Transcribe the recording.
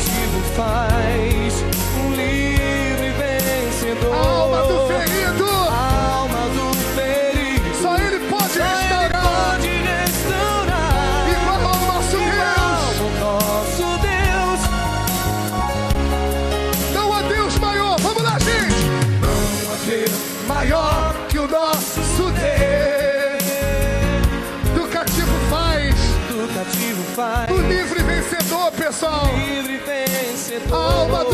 cativo faz um livre vencedor. A alma do ferido, A alma do ferido, só Ele pode restaurar. Igual ao nosso Deus. Não há Deus maior. Vamos lá, gente. Não há Deus maior que o nosso Deus. Do cativo faz o livre vencedor, pessoal. livre vencedor. A alma do